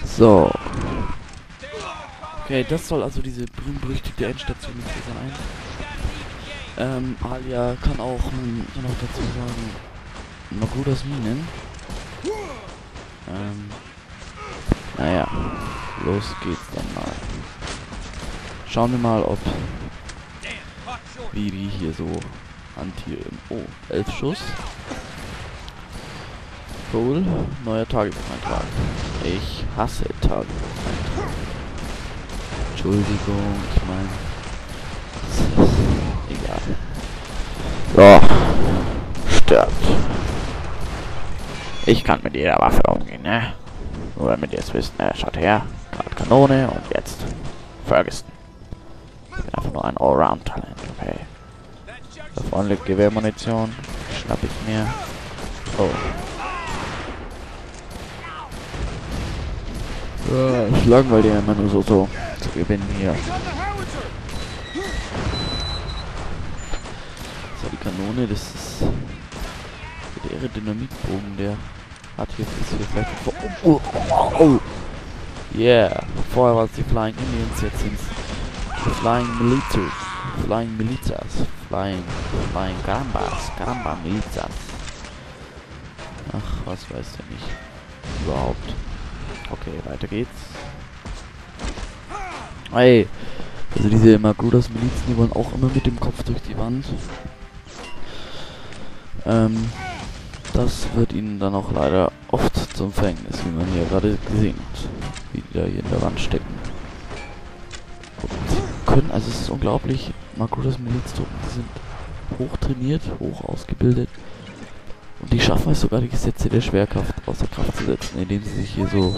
So. Okay, das soll also diese berühmt-berüchtigte Endstation in Season 1. Alia kann auch dazu sagen, Magrudas Minen. Naja, los geht's dann mal. Schauen wir mal, ob wie die hier so hantieren. Oh, 11 Schuss. Cool, neuer Tagebucheintrag. Ich hasse Tagebucheintrag. Entschuldigung, ich meine, egal. So, stirbt. Ich kann mit jeder Waffe umgehen, ne? Nur damit ihr es wisst, ne? Schaut her, gerade Kanone und jetzt Ferguson. Ich bin einfach nur ein Allround-Talent, okay? Da vorne liegt Gewehrmunition, schnapp ich mir. Oh. Ja, ich langweile ja immer nur so zu gewinnen hier. So, die Kanone, das ist der Aerodynamikbogen, der hat hier vielleicht oh. Yeah, vorher war es die Flying Indians, jetzt sind es die Flying Militias. Flying Militias. Flying Caramba Militias. Ach, was weiß der nicht. Überhaupt. Okay, weiter geht's. Ey, also diese Magrudas Milizen, die wollen auch immer mit dem Kopf durch die Wand. Das wird ihnen dann auch leider oft zum Verhängnis, wie man hier gerade gesehen hat. Wie die da hier in der Wand stecken. Und sie können, also es ist unglaublich, Magrudas Miliztruppen, die sind hoch trainiert, hoch ausgebildet. Und die schaffen es sogar, die Gesetze der Schwerkraft außer Kraft zu setzen, indem sie sich hier so,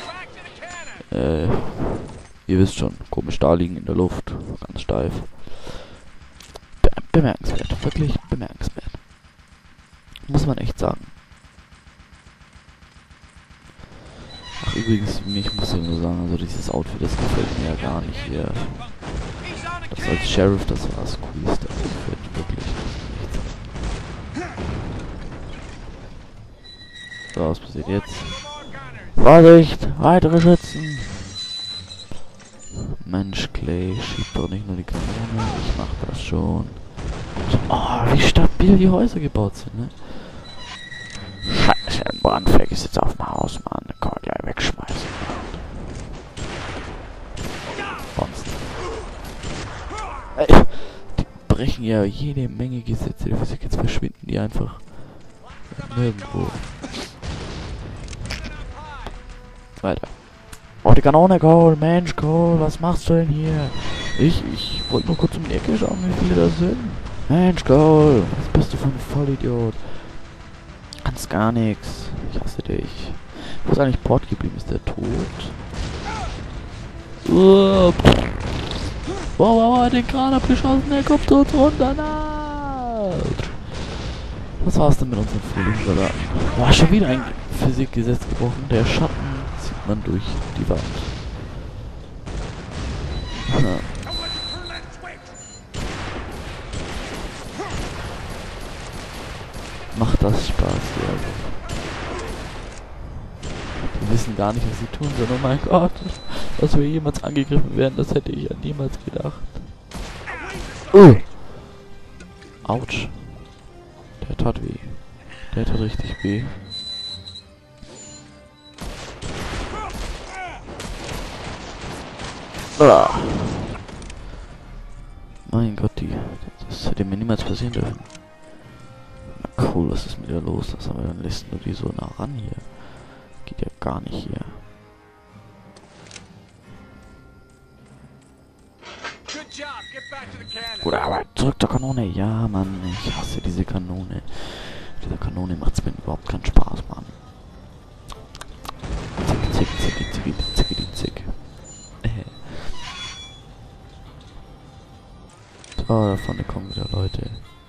ihr wisst schon, komisch da liegen in der Luft, ganz steif. Bemerkenswert, wirklich bemerkenswert. Muss man echt sagen. Ach, übrigens, ich muss ja nur sagen, also dieses Outfit, das gefällt mir ja gar nicht hier. Das als Sheriff, das war das Coolste, das gefällt mir wirklich nicht. So, was passiert jetzt? Vorsicht! Weitere Schützen! Mensch, Clay, schiebt doch nicht nur die Kanone, ich mach das schon. Oh, wie stabil die Häuser gebaut sind, ne? Scheiße, ein Brandfleck ist jetzt auf dem Haus, Mann. Den kann man gleich wegschmeißen. Bonzen. Ey, die brechen ja jede Menge Gesetze der Physik, jetzt verschwinden die einfach nirgendwo. Weiter. Oh, die Kanone, Cole, Mensch, Cole, was machst du denn hier? Ich wollte nur kurz um die Ecke schauen, wie viele da sind. Mensch, Cole, was bist du für ein Vollidiot? Kannst gar nichts. Ich hasse dich. Wo ist eigentlich Port geblieben? Ist der tot? Wow, den Kran abgeschossen, der kommt tot runter. Na! Was war's denn mit unseren Frühlingssoldaten? War schon wieder ein Physikgesetz gebrochen. Der Schatten zieht man durch die Wand. Ja. Macht das Spaß hier. Die wissen gar nicht, was sie tun, sondern oh mein Gott, dass wir jemals angegriffen werden, das hätte ich ja niemals gedacht. Autsch. Der tat weh. Der tat richtig weh. Mein Gott, das hätte mir niemals passieren dürfen. Na cool, was ist mit der los? Das haben wir dann lässt nur die so nah ran hier. Geht ja gar nicht hier. Gute Arbeit. Zurück zur Kanone. Ja, Mann, ich hasse diese Kanone. Diese Kanone macht's mir überhaupt keinen Spaß, Mann. Zick, zick, zick, zick, zick, zick. So, da vorne kommen wieder Leute.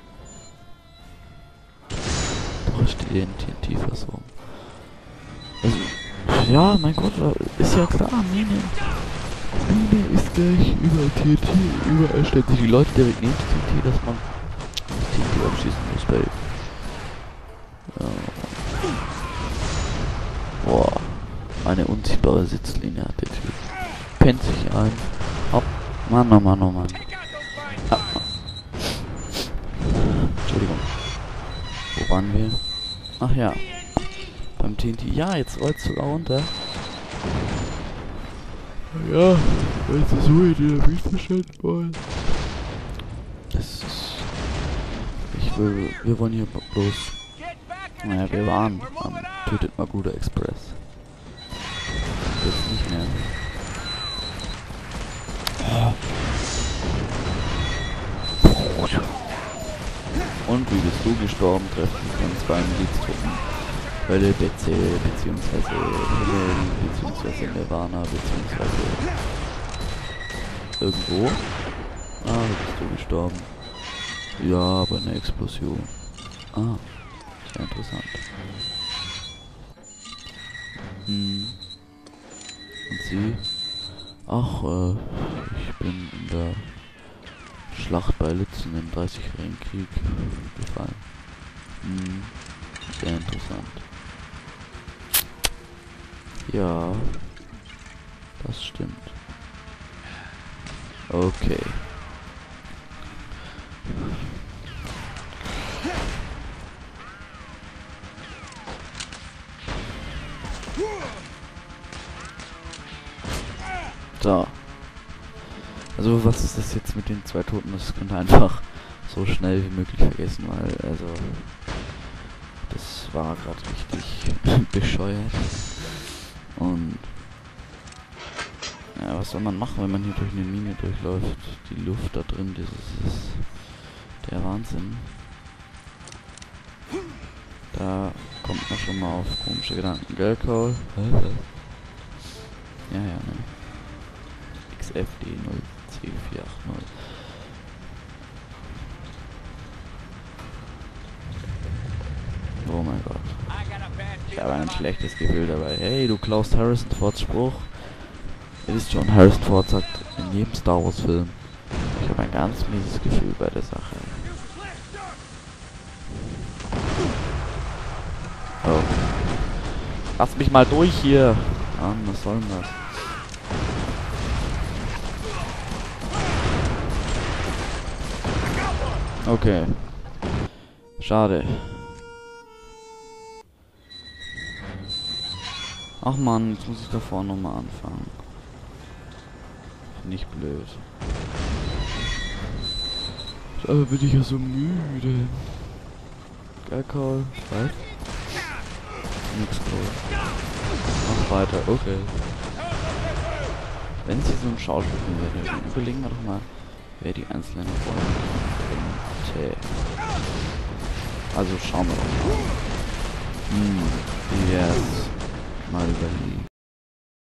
Da steht hier ein TNT-Fassung. Also, ja, mein Gott, ist ja klar, Mine ist gleich überall TNT, überall stellt sich die Leute direkt neben TNT, dass man das TNT abschießen muss, Babe. Ja. Boah. Eine unsichtbare Sitzlinie hat der Typ. Pennt sich ein. Hopp. Mann, oh Mann, oh Mann. Ah. Entschuldigung. Wo waren wir? Ach ja. Beim TNT. Ja, jetzt rollt's sogar runter. Ja, jetzt ist so der Widerstand wollen. Das ist... wir wollen hier bloß... Naja, wir waren am Tötet Magruder Express. Jetzt nicht mehr. Und wie bist du gestorben? Treffen von 2 Miliztruppen. Hölle, Betsel, beziehungsweise Himmel, beziehungsweise Nirvana, beziehungsweise irgendwo. Ah, wie bist du gestorben? Ja, aber eine Explosion. Ah, sehr interessant. Und sie? Ach, ich bin in der Schlacht bei Lützen im 30-jährigen Krieg gefallen. Sehr interessant. Ja, das stimmt. Okay. So. Also was ist das jetzt mit den 2 Toten? Das könnt ihr einfach so schnell wie möglich vergessen, weil also das war gerade richtig bescheuert. Und ja, was soll man machen, wenn man hier durch eine Mine durchläuft? Die Luft da drin, das ist der Wahnsinn. Da kommt man schon mal auf komische Gedanken. Gell, Cole? Ja, ne. XFD0C480. Oh mein Gott. Ich habe ein schlechtes Gefühl dabei. Hey, du klaust Harrison Fords Spruch. Ihr wisst schon, Harrison Ford sagt in jedem Star Wars Film. Ich habe ein ganz mieses Gefühl bei der Sache. Oh. Lass mich mal durch hier. Mann, was soll denn das? Okay. Schade. Ach man, jetzt muss ich da vorne nochmal anfangen. Nicht blöd. Aber bin ich ja so müde. Geil, Call. Was? Nix, Call. Mach weiter, okay. Wenn sie so ein Schauspiel wäre, dann überlegen wir doch mal, wer die einzelnen Rollen könnte. Also schauen wir doch mal. Yes. Mal überlegen.